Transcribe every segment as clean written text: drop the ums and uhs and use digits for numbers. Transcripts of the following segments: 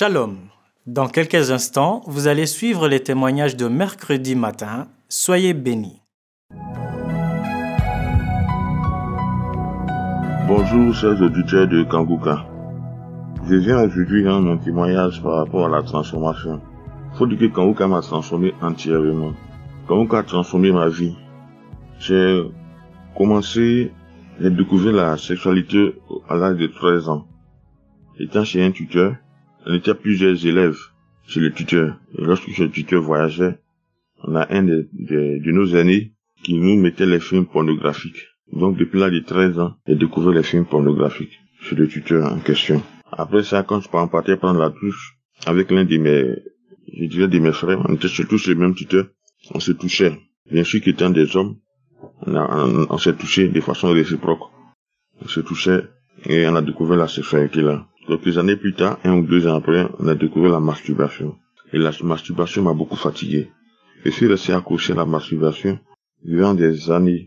Shalom. Dans quelques instants, vous allez suivre les témoignages de mercredi matin. Soyez bénis. Bonjour chers auditeurs de Kanguka. Je viens aujourd'hui rendre mon témoignage par rapport à la transformation. Faut dire que Kanguka m'a transformé entièrement. Kanguka a transformé ma vie. J'ai découvert la sexualité à l'âge de 13 ans. Étant chez un tuteur, on était plusieurs élèves chez le tuteur. Et lorsque ce tuteur voyageait, on a un de nos aînés qui nous mettait les films pornographiques. Donc depuis l'âge de 13 ans, j'ai découvert les films pornographiques chez le tuteur en question. Après ça, quand je partais prendre la douche avec l'un de mes frères, on était tous le même tuteur, on se touchait. Bien sûr qu'étant des hommes, on s'est touché de façon réciproque. On se touchait et on a découvert la sexualité là. Quelques années plus tard, 1 ou 2 ans après, on a découvert la masturbation. Et la masturbation m'a beaucoup fatigué. Je suis resté accroché à la masturbation durant des années,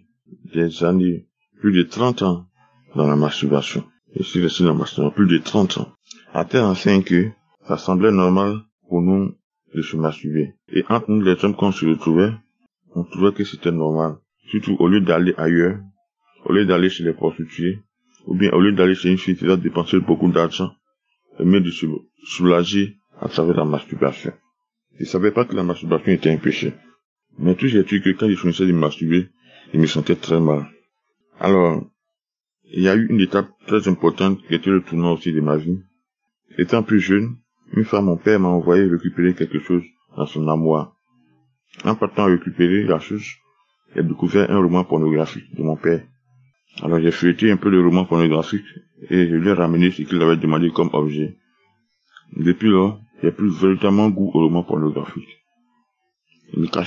plus de 30 ans dans la masturbation. Je suis resté dans la masturbation plus de 30 ans. À tel enseigne que ça semblait normal pour nous de se masturber. Et entre nous les hommes, quand on se retrouvait, on trouvait que c'était normal. Surtout au lieu d'aller ailleurs, au lieu d'aller chez les prostituées, ou bien au lieu d'aller chez une fille qui va dépenser beaucoup d'argent, mais de se soulager à travers la masturbation. Je ne savais pas que la masturbation était un péché. Mais tout j'ai dit que quand je finissais de me masturber, je me sentais très mal. Alors, il y a eu une étape très importante qui était le tournant aussi de ma vie. Étant plus jeune, une fois mon père m'a envoyé récupérer quelque chose dans son armoire. En partant récupérer la chose, j'ai découvert un roman pornographique de mon père. Alors j'ai feuilleté un peu le roman pornographique et je lui ai ramené ce qu'il avait demandé comme objet. Depuis là, j'ai plus véritablement goût au roman pornographique. Je me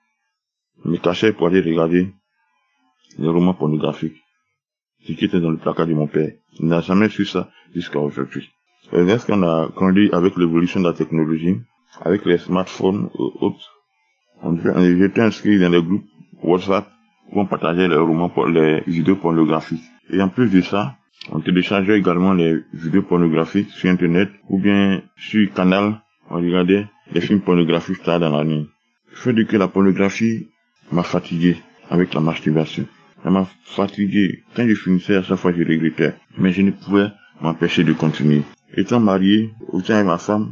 cachais pour aller regarder les romans pornographiques. Ce qui était dans le placard de mon père. Il n'a jamais su ça jusqu'à aujourd'hui. Lorsqu'on a grandi avec l'évolution de la technologie, avec les smartphones et autres, j'étais inscrit dans les groupes WhatsApp où on partageait les vidéos pornographiques. Et en plus de ça, on téléchargeait également les vidéos pornographiques sur Internet ou bien sur Canal, on regardait les films pornographiques tard dans la nuit. Le fait de que la pornographie m'a fatigué avec la masturbation. Elle m'a fatigué. Quand je finissais, à chaque fois, je regrettais. Mais je ne pouvais m'empêcher de continuer. Étant marié, autant avec ma femme,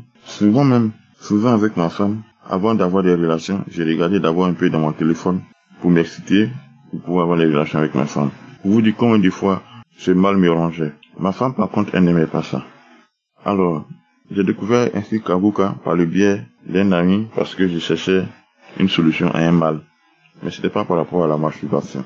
souvent avec ma femme, avant d'avoir des relations, j'ai regardé d'abord un peu dans mon téléphone pour m'exciter, pour pouvoir avoir des relations avec ma femme. Pour vous dire combien de fois ce mal me rongeait. Ma femme, par contre, elle n'aimait pas ça. Alors, j'ai découvert ainsi Kanguka par le biais d'un ami parce que je cherchais une solution à un mal. Mais c'était pas par rapport à la masturbation.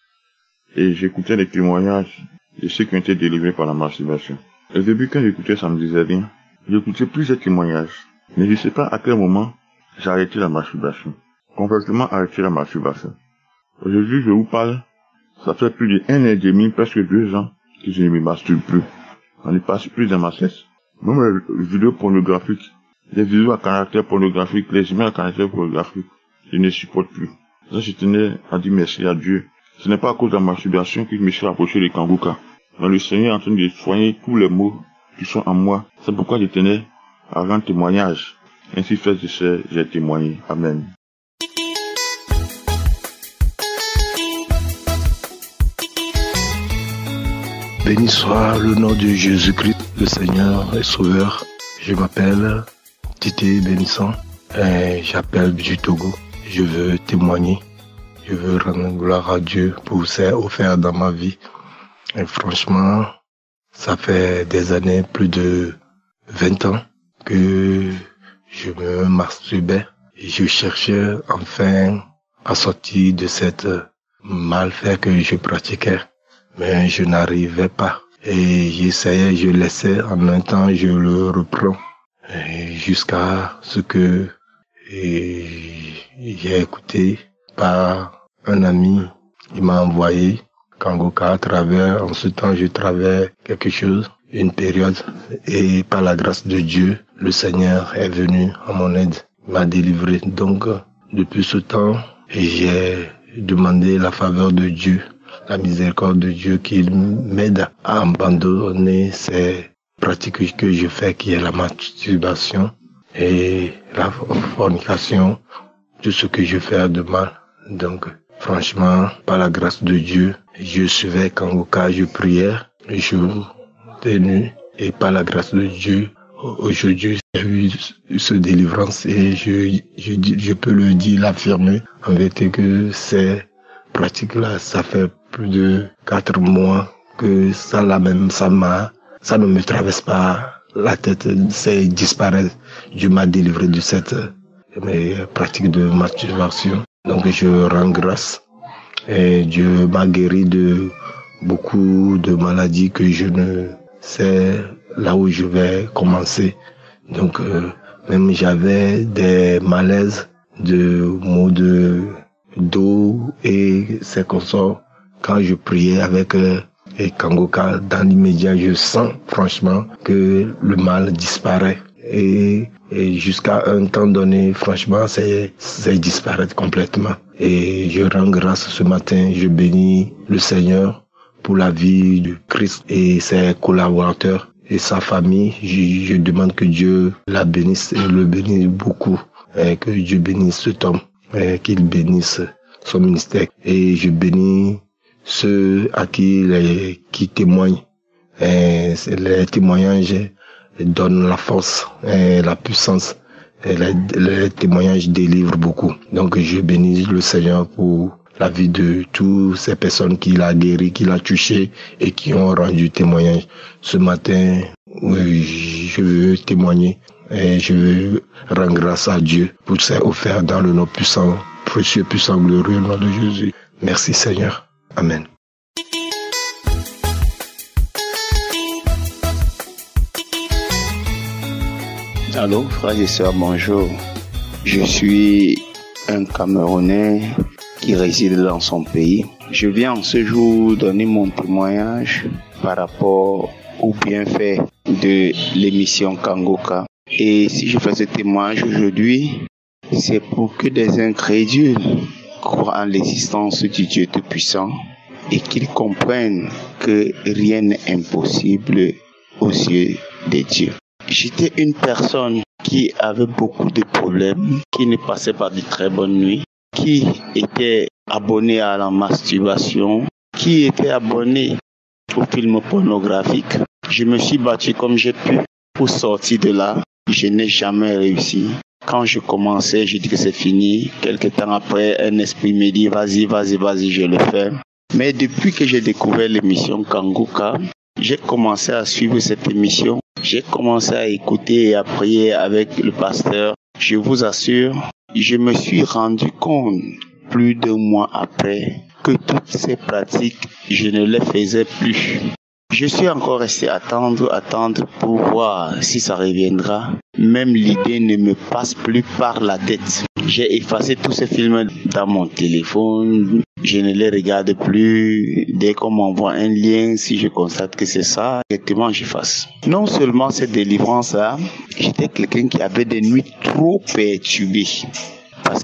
Et j'écoutais les témoignages de ceux qui ont été délivrés par la masturbation. Au début, quand j'écoutais, ça me disait rien. J'écoutais plusieurs témoignages. Mais je ne sais pas à quel moment j'ai arrêté la masturbation. Complètement arrêté la masturbation. Aujourd'hui, je vous parle, ça fait plus de 1 an et demi, presque 2 ans, que je ne me masturbe plus. On ne passe plus dans ma cesse. Même les vidéos pornographiques, les vidéos à caractère pornographique, les images à caractère pornographique, je ne supporte plus. Ça, je tenais à dire merci à Dieu. Ce n'est pas à cause de la masturbation que je me suis rapproché de Kanguka. Mais le Seigneur est en train de soigner tous les maux qui sont en moi. C'est pourquoi je tenais à rendre témoignage. Ainsi fait, j'ai témoigné. Amen. Béni soit le nom de Jésus-Christ, le Seigneur et Sauveur. Je m'appelle Tité Bénissant et j'appelle du Togo. Je veux témoigner. Je veux rendre gloire à Dieu pour ce offert dans ma vie. Et franchement, ça fait des années, plus de 20 ans, que je me masturbais. Et je cherchais enfin à sortir de cette malfait que je pratiquais. Mais je n'arrivais pas. Et j'essayais, je laissais, en un temps, je le reprends. Et jusqu'à ce que j'ai écouté par un ami, il m'a envoyé Kanguka à travers, en ce temps je travaillais quelque chose, une période, et par la grâce de Dieu, le Seigneur est venu à mon aide, m'a délivré. Donc, depuis ce temps, j'ai demandé la faveur de Dieu, la miséricorde de Dieu, qu'il m'aide à abandonner ces pratique que je fais qui est la masturbation et la fornication, tout ce que je fais de mal. Donc, franchement, par la grâce de Dieu, je suivais Kangoka, je priais, jour et nuit, et par la grâce de Dieu, aujourd'hui, j'ai eu ce délivrance et je peux le dire, l'affirmer, en vérité que ces pratiques-là, ça fait plus de 4 mois que ça ne me traverse pas la tête, c'est disparaît. Dieu m'a délivré de cette pratique de masturbation. Donc je rends grâce et Dieu m'a guéri de beaucoup de maladies que je ne sais là où je vais commencer. Donc même j'avais des malaises de maux d'eau et c'est comme ça. Quand je priais avec et Kangoka, dans l'immédiat, je sens franchement que le mal disparaît. Et jusqu'à un temps donné, franchement, c'est disparaître complètement. Et je rends grâce ce matin, je bénis le Seigneur pour la vie de Christ et ses collaborateurs et sa famille. Je demande que Dieu la bénisse et le bénisse beaucoup. Et que Dieu bénisse cet homme, et qu'il bénisse son ministère. Et je bénis ceux à qui témoignent. Les témoignages donnent la force et la puissance. Et les témoignages délivrent beaucoup. Donc je bénis le Seigneur pour la vie de toutes ces personnes qu'il a guéri, qu'il a touché et qui ont rendu témoignage. Ce matin, je veux témoigner et je veux rendre grâce à Dieu pour ses offerts dans le nom puissant, précieux, puissant, glorieux nom de Jésus. Merci Seigneur. Amen. Allô, frères et sœurs, bonjour. Je suis un Camerounais qui réside dans son pays. Je viens en ce jour donner mon témoignage par rapport aux bienfaits de l'émission Kangoka. Et si je fais ce témoignage aujourd'hui, c'est pour que des incrédules croient en l'existence du Dieu Tout-Puissant et qu'ils comprennent que rien n'est impossible aux yeux de Dieu. J'étais une personne qui avait beaucoup de problèmes, qui ne passait pas de très bonnes nuits, qui était abonnée à la masturbation, qui était abonnée aux films pornographiques. Je me suis battu comme j'ai pu pour sortir de là. Je n'ai jamais réussi. Quand je commençais, je dis que c'est fini. Quelque temps après, un esprit me dit vas-y, je le fais. Mais depuis que j'ai découvert l'émission Kangoka, j'ai commencé à suivre cette émission. J'ai commencé à écouter et à prier avec le pasteur. Je vous assure, je me suis rendu compte plus d'un mois après que toutes ces pratiques, je ne les faisais plus. Je suis encore resté attendre pour voir si ça reviendra. Même l'idée ne me passe plus par la tête. J'ai effacé tous ces films dans mon téléphone. Je ne les regarde plus. Dès qu'on m'envoie un lien, si je constate que c'est ça, directement j'efface. Non seulement cette délivrance-là, j'étais quelqu'un qui avait des nuits trop perturbées. Parce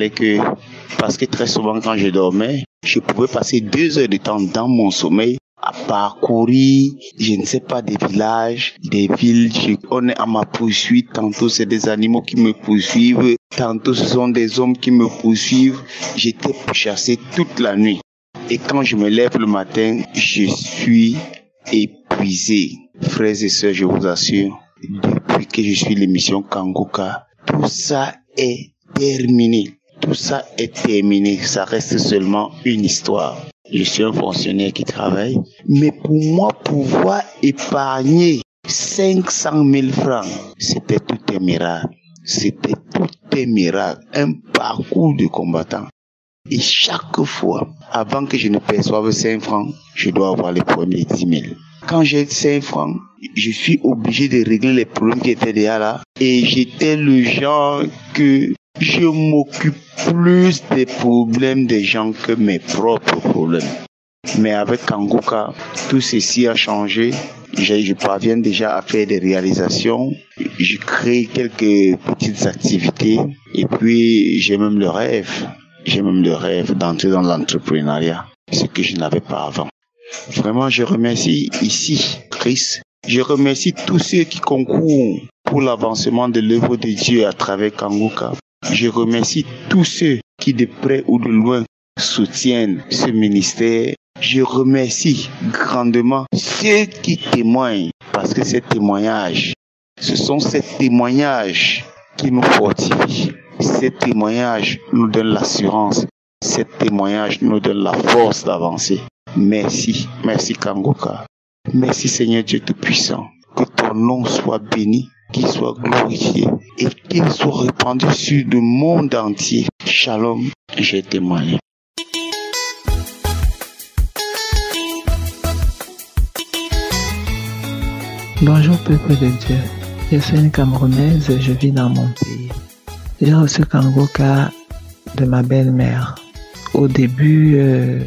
que très souvent quand je dormais, je pouvais passer 2 heures de temps dans mon sommeil à parcourir, je ne sais pas, des villages, des villes. On est à ma poursuite. Tantôt c'est des animaux qui me poursuivent, tantôt ce sont des hommes qui me poursuivent. J'étais chassé toute la nuit. Et quand je me lève le matin, je suis épuisé. Frères et sœurs, je vous assure, depuis que je suis l'émission Kangoka, tout ça est terminé. Tout ça est terminé. Ça reste seulement une histoire. Je suis un fonctionnaire qui travaille. Mais pour moi, pouvoir épargner 500 000 francs, c'était tout un miracle. C'était tout un miracle. Un parcours de combattant. Et chaque fois, avant que je ne perçoive 5 francs, je dois avoir les premiers 10 000. Quand j'ai 5 francs, je suis obligé de régler les problèmes qui étaient déjà là. Et j'étais le genre que je m'occupe plus des problèmes des gens que mes propres problèmes. Mais avec Kangoka, tout ceci a changé. Je parviens déjà à faire des réalisations. Je crée quelques petites activités. Et puis, j'ai même le rêve d'entrer dans l'entrepreneuriat. Ce que je n'avais pas avant. Vraiment, je remercie ici Christ Je remercie tous ceux qui concourent pour l'avancement de l'œuvre de Dieu à travers Kangoka. Je remercie tous ceux qui de près ou de loin soutiennent ce ministère. Je remercie grandement ceux qui témoignent, parce que ces témoignages, ce sont ces témoignages qui nous fortifient. Ces témoignages nous donnent l'assurance. Ces témoignages nous donnent la force d'avancer. Merci, merci Kangoka. Merci Seigneur Dieu Tout-Puissant. Que ton nom soit béni, qu'il soit glorifié et qu'il soit répandu sur le monde entier. Shalom, j'ai témoigné. Bonjour peuple de Dieu, je suis une Camerounaise et je vis dans mon pays. J'ai reçu Kangoka de ma belle-mère. Au début,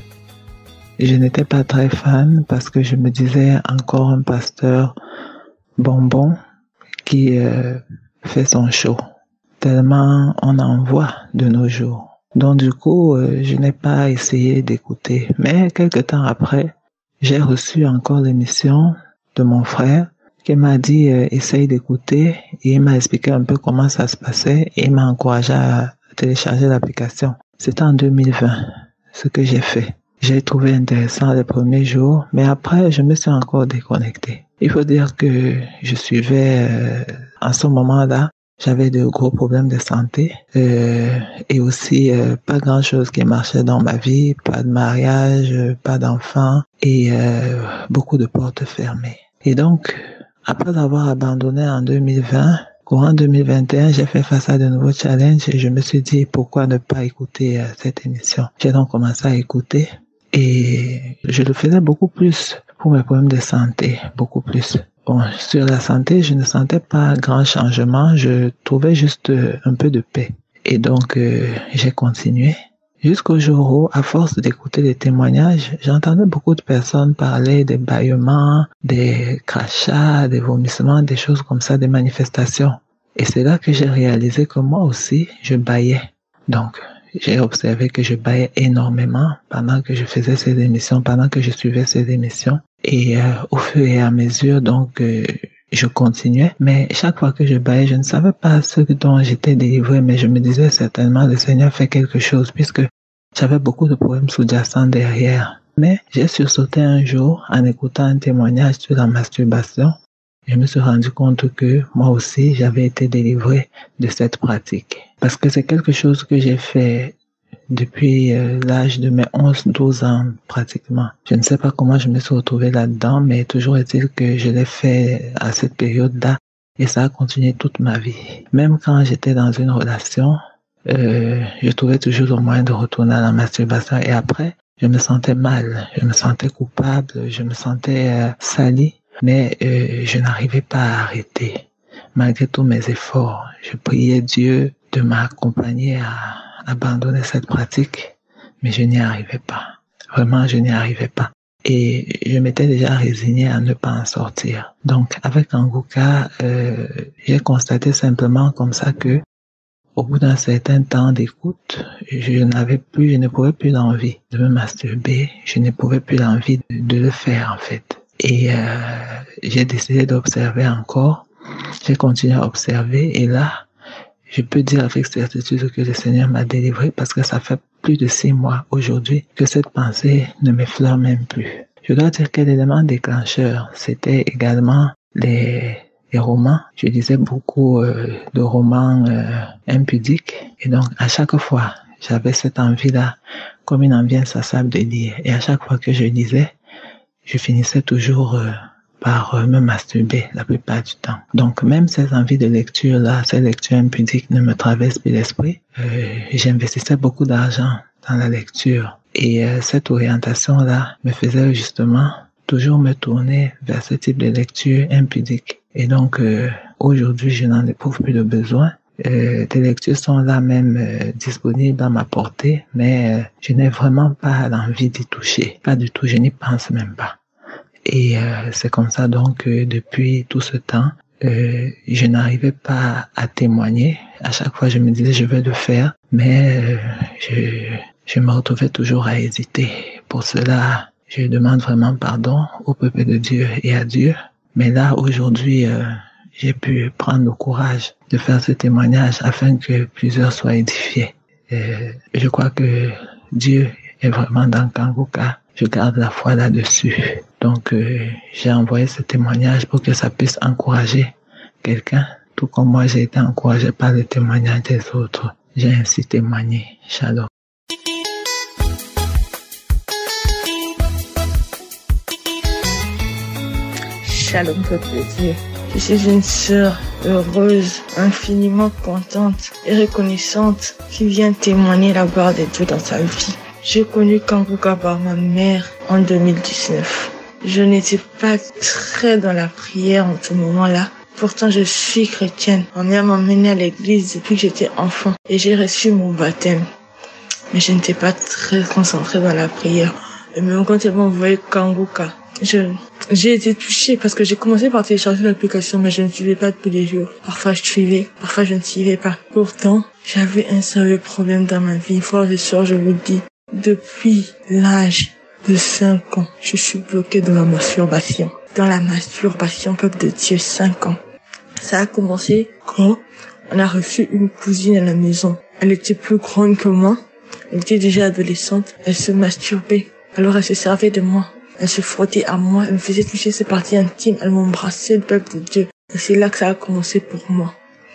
je n'étais pas très fan parce que je me disais encore un pasteur bonbon qui fait son show. Tellement on en voit de nos jours. Donc du coup, je n'ai pas essayé d'écouter. Mais quelque temps après, j'ai reçu encore l'émission de mon frère qui m'a dit essaye d'écouter et il m'a expliqué un peu comment ça se passait et il m'a encouragé à télécharger l'application. C'était en 2020 ce que j'ai fait. J'ai trouvé intéressant les premiers jours, mais après je me suis encore déconnecté. Il faut dire que je suivais en ce moment-là, j'avais de gros problèmes de santé et aussi pas grand-chose qui marchait dans ma vie, pas de mariage, pas d'enfants et beaucoup de portes fermées. Et donc, après avoir abandonné en 2020, courant 2021, j'ai fait face à de nouveaux challenges et je me suis dit pourquoi ne pas écouter cette émission. J'ai donc commencé à écouter et je le faisais beaucoup plus pour mes problèmes de santé, beaucoup plus. Bon, sur la santé, je ne sentais pas grand changement, je trouvais juste un peu de paix. Et donc, j'ai continué. Jusqu'au jour où, à force d'écouter les témoignages, j'entendais beaucoup de personnes parler des bâillements, des crachats, des vomissements, des choses comme ça, des manifestations. Et c'est là que j'ai réalisé que moi aussi, je bâillais. Donc, j'ai observé que je bâillais énormément pendant que je faisais ces émissions, pendant que je suivais ces émissions. Et au fur et à mesure, donc, je continuais. Mais chaque fois que je bâillais, je ne savais pas ce dont j'étais délivré, mais je me disais certainement le Seigneur fait quelque chose puisque j'avais beaucoup de problèmes sous-jacents derrière. Mais j'ai sursauté un jour en écoutant un témoignage sur la masturbation. Je me suis rendu compte que moi aussi, j'avais été délivré de cette pratique. Parce que c'est quelque chose que j'ai fait depuis l'âge de mes 11-12 ans pratiquement. Je ne sais pas comment je me suis retrouvé là-dedans, mais toujours est-il que je l'ai fait à cette période-là et ça a continué toute ma vie. Même quand j'étais dans une relation, je trouvais toujours le moyen de retourner à la masturbation et après, je me sentais mal, je me sentais coupable, je me sentais sali, mais je n'arrivais pas à arrêter. Malgré tous mes efforts, je priais Dieu de m'accompagner à abandonner cette pratique, mais je n'y arrivais pas. Vraiment, je n'y arrivais pas. Et je m'étais déjà résigné à ne pas en sortir. Donc, avec Kangoka, j'ai constaté simplement comme ça que, au bout d'un certain temps d'écoute, je ne pouvais plus l'envie de me masturber, je ne pouvais plus l'envie de le faire en fait. Et j'ai décidé d'observer encore, j'ai continué à observer et là, je peux dire avec certitude que le Seigneur m'a délivré parce que ça fait plus de 6 mois aujourd'hui que cette pensée ne m'effleure même plus. Je dois dire que l'élément déclencheur, c'était également les romans. Je lisais beaucoup de romans impudiques et donc à chaque fois, j'avais cette envie-là, comme une envie insatiable de lire. Et à chaque fois que je lisais, je finissais toujours par me masturber la plupart du temps. Donc même ces envies de lecture-là, ces lectures impudiques ne me traversent plus l'esprit. J'investissais beaucoup d'argent dans la lecture et cette orientation-là me faisait justement toujours me tourner vers ce type de lecture impudique. Et donc aujourd'hui, je n'en éprouve plus de besoin. Des lectures sont là même disponibles à ma portée, mais je n'ai vraiment pas l'envie d'y toucher. Pas du tout, je n'y pense même pas. Et c'est comme ça donc que depuis tout ce temps, je n'arrivais pas à témoigner. À chaque fois, je me disais je vais le faire, mais je me retrouvais toujours à hésiter. Pour cela, je demande vraiment pardon au peuple de Dieu et à Dieu Mais là, aujourd'hui, j'ai pu prendre le courage de faire ce témoignage afin que plusieurs soient édifiés. Je crois que Dieu est vraiment dans Kangoka. Je garde la foi là-dessus. Donc, j'ai envoyé ce témoignage pour que ça puisse encourager quelqu'un, tout comme moi j'ai été encouragé par le témoignage des autres. J'ai ainsi témoigné. Shalom. Shalom, peuple de Dieu. Je suis une sœur heureuse, infiniment contente et reconnaissante qui vient témoigner la gloire de Dieu dans sa vie. J'ai connu Kangoka par ma mère en 2019. Je n'étais pas très dans la prière en ce moment-là. Pourtant, je suis chrétienne. Ma mère m'a emmenée à l'église depuis que j'étais enfant et j'ai reçu mon baptême. Mais je n'étais pas très concentrée dans la prière. Et même quand elle m'a envoyé Kangoka, j'ai été touchée parce que j'ai commencé par télécharger l'application, mais je ne suivais pas tous les jours. Parfois je suivais, parfois je ne suivais pas. Pourtant, j'avais un sérieux problème dans ma vie. Frères et sœurs, je vous dis, depuis l'âge de 5 ans, je suis bloquée dans la masturbation. Dans la masturbation, peuple de Dieu, 5 ans. Ça a commencé quand on a reçu une cousine à la maison. Elle était plus grande que moi. Elle était déjà adolescente. Elle se masturbait. Alors elle se servait de moi. Elle se frottait à moi, elle me faisait toucher ses parties intimes, elle m'embrassait, le peuple de Dieu. Et c'est là que ça a commencé pour moi.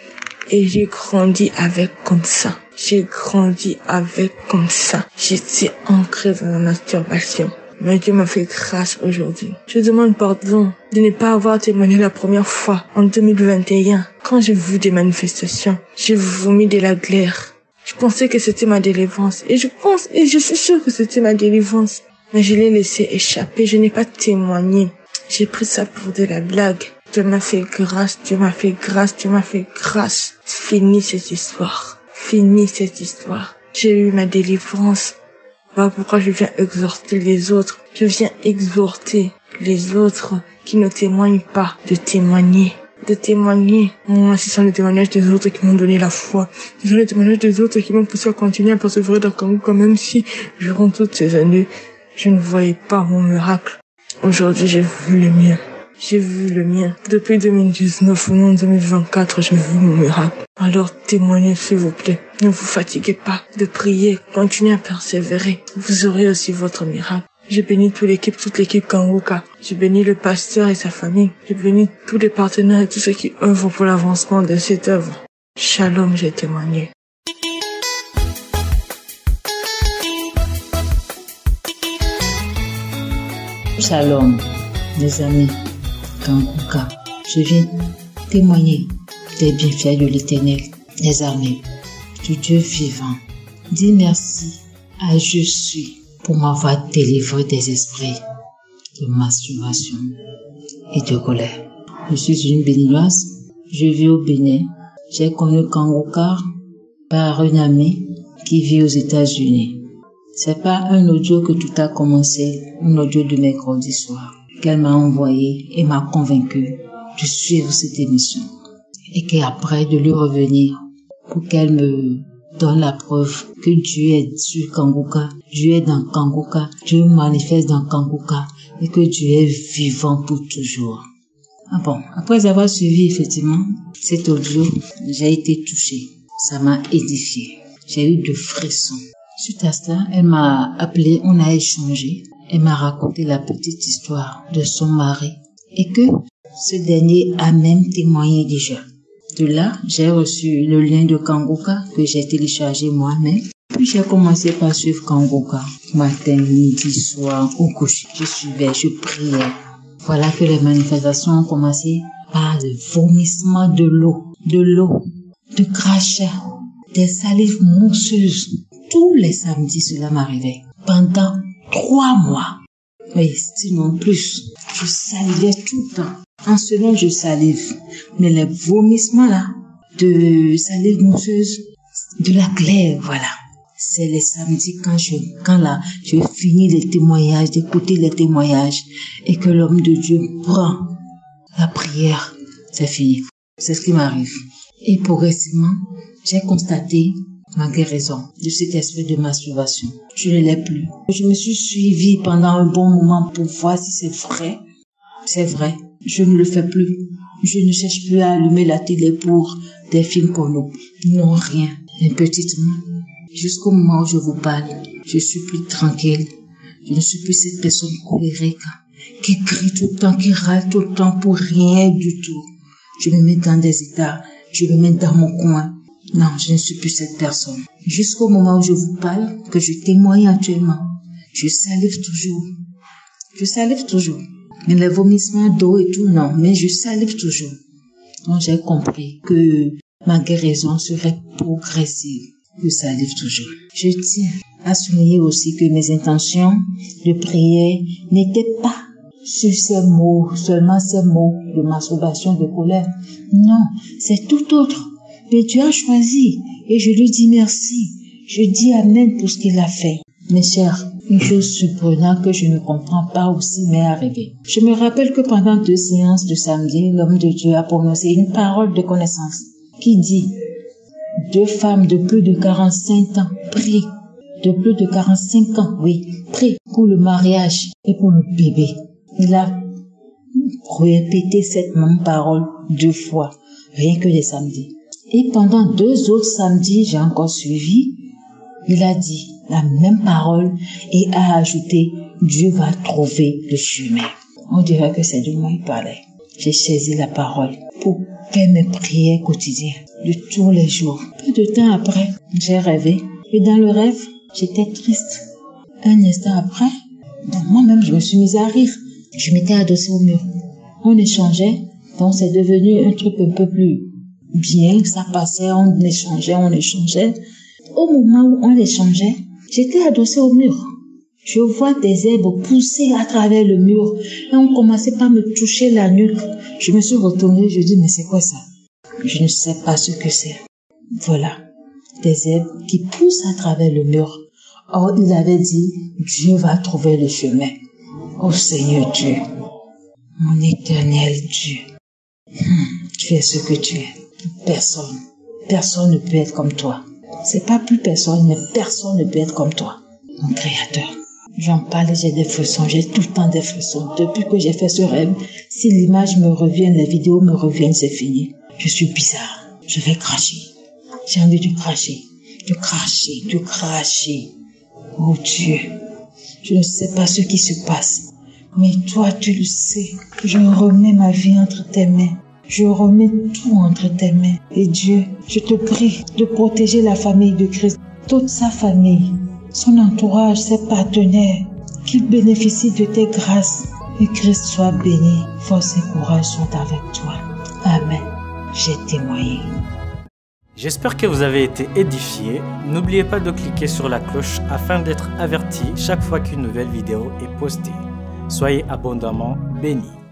Et j'ai grandi avec comme ça. J'ai grandi avec comme ça. J'étais ancrée dans la masturbation. Mais Dieu m'a fait grâce aujourd'hui. Je demande pardon de ne pas avoir témoigné la première fois, en 2021. Quand j'ai vu des manifestations, j'ai vomi de la glaire. Je pensais que c'était ma délivrance. Et je suis sûre que c'était ma délivrance. Mais je l'ai laissé échapper, je n'ai pas témoigné. J'ai pris ça pour de la blague. Dieu m'a fait grâce, Dieu m'a fait grâce, Dieu m'a fait grâce. Fini cette histoire. Fini cette histoire. J'ai eu ma délivrance. Voilà pourquoi je viens exhorter les autres. Je viens exhorter les autres qui ne témoignent pas de témoigner. De témoigner. Moi, ce sont les témoignages des autres qui m'ont donné la foi. Ce sont les témoignages des autres qui m'ont poussé à continuer à persévérer dans Kangoka, même si, durant toutes ces années, je ne voyais pas mon miracle. Aujourd'hui, j'ai vu le mien. J'ai vu le mien. Depuis 2019 ou non 2024, j'ai vu mon miracle. Alors témoignez s'il vous plaît. Ne vous fatiguez pas de prier. Continuez à persévérer. Vous aurez aussi votre miracle. J'ai béni toute l'équipe Kangoka. J'ai béni le pasteur et sa famille. J'ai béni tous les partenaires et tous ceux qui œuvrent pour l'avancement de cette œuvre. Shalom, j'ai témoigné. Shalom, mes amis, Kangoka, je viens témoigner des bienfaits de l'Éternel, des armées, du Dieu vivant. Dis merci à Je suis pour m'avoir délivré des esprits de masturbation et de colère. Je suis une béninoise, je vis au Bénin. J'ai connu Kangoka par une amie qui vit aux États-Unis. C'est par un audio que tout a commencé, un audio de mercredi soir, qu'elle m'a envoyé et m'a convaincu de suivre cette émission. Et qu'après de lui revenir pour qu'elle me donne la preuve que Dieu est sur Kangoka, Dieu est dans Kangoka, Dieu manifeste dans Kangoka et que Dieu est vivant pour toujours. Ah bon, après avoir suivi effectivement cet audio, j'ai été touchée. Ça m'a édifiée. J'ai eu de frissons. Suite à cela, elle m'a appelé, on a échangé. Elle m'a raconté la petite histoire de son mari et que ce dernier a même témoigné déjà. De là, j'ai reçu le lien de Kangoka que j'ai téléchargé moi-même. Puis j'ai commencé par suivre Kangoka. Matin, midi, soir, au coucher. Je suivais, je priais. Voilà que les manifestations ont commencé par le vomissement de l'eau, de crachats, des salives mousseuses. Tous les samedis, cela m'arrivait. Pendant 3 mois. Oui, sinon plus. Je salivais tout le temps. En ce moment, je salive. Mais les vomissements là, de salive mousseuse, de la glaire, voilà. C'est les samedis quand je finis les témoignages, d'écouter les témoignages et que l'homme de Dieu prend la prière, c'est fini. C'est ce qui m'arrive. Et progressivement, j'ai constaté ma guérison de cet esprit de masturbation. Je ne l'ai plus. Je me suis suivie pendant un bon moment pour voir si c'est vrai. C'est vrai. Je ne le fais plus. Je ne cherche plus à allumer la télé pour des films porno. Non, rien. Mais petitement, jusqu'au moment où je vous parle, je suis plus tranquille. Je ne suis plus cette personne colérique qui crie tout le temps, qui râle tout le temps pour rien du tout. Je me mets dans des états, je me mets dans mon coin. Non, je ne suis plus cette personne. Jusqu'au moment où je vous parle, que je témoigne actuellement, je salive toujours. Je salive toujours. Mais les vomissements d'eau et tout, non, mais je salive toujours. Donc j'ai compris que ma guérison serait progressive. Je salive toujours. Je tiens à souligner aussi que mes intentions de prière n'étaient pas sur ces mots, seulement ces mots de masturbation, de colère. Non, c'est tout autre. Mais Dieu a choisi et je lui dis merci. Je dis Amen pour ce qu'il a fait. Mes chers, une chose surprenante que je ne comprends pas aussi m'est arrivée. Je me rappelle que pendant 2 séances de samedi, l'homme de Dieu a prononcé une parole de connaissance qui dit: 2 femmes de plus de 45 ans prient, de plus de 45 ans, oui, prient pour le mariage et pour le bébé. Il a répété cette même parole 2 fois, rien que les samedis. Et pendant 2 autres samedis, j'ai encore suivi, il a dit la même parole et a ajouté: Dieu va trouver le chemin. On dirait que c'est de moi il parlait. J'ai saisi la parole pour faire mes prières quotidiennes de tous les jours. Peu de temps après, j'ai rêvé. Et dans le rêve, j'étais triste. Un instant après, moi-même, je me suis mise à rire. Je m'étais adossée au mur. On échangeait, donc c'est devenu un truc un peu plus bien. Ça passait, on échangeait. Au moment où on échangeait, j'étais adossée au mur. Je vois des herbes pousser à travers le mur et on commençait par me toucher la nuque. Je me suis retournée, je dis: mais c'est quoi ça? Je ne sais pas ce que c'est. Voilà, des herbes qui poussent à travers le mur. Or, il avait dit: Dieu va trouver le chemin. Oh Seigneur Dieu, mon éternel Dieu, tu es ce que tu es. Personne ne peut être comme toi. C'est pas plus personne, mais personne ne peut être comme toi, mon Créateur. J'en parle, j'ai des frissons, j'ai tout le temps des frissons. Depuis que j'ai fait ce rêve, si l'image me revient, les vidéos me reviennent, c'est fini. Je suis bizarre, je vais cracher. J'ai envie de cracher, de cracher. Oh Dieu, je ne sais pas ce qui se passe, mais toi tu le sais. Je remets ma vie entre tes mains. Je remets tout entre tes mains. Et Dieu, je te prie de protéger la famille de Christ, toute sa famille, son entourage, ses partenaires, qu'ils bénéficient de tes grâces. Et Christ soit béni. Force et courage sont avec toi. Amen. J'ai témoigné. J'espère que vous avez été édifiés. N'oubliez pas de cliquer sur la cloche afin d'être averti chaque fois qu'une nouvelle vidéo est postée. Soyez abondamment bénis.